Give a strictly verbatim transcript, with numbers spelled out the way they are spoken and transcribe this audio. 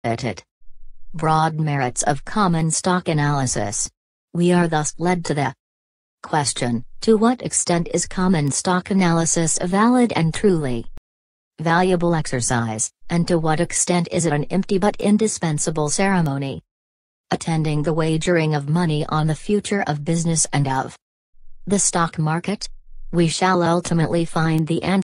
it. Broad merits of common stock analysis. We are thus led to the question: to what extent is common stock analysis a valid and truly valuable exercise, and to what extent is it an empty but indispensable ceremony? Attending the wagering of money on the future of business and of the stock market? We shall ultimately find the answer.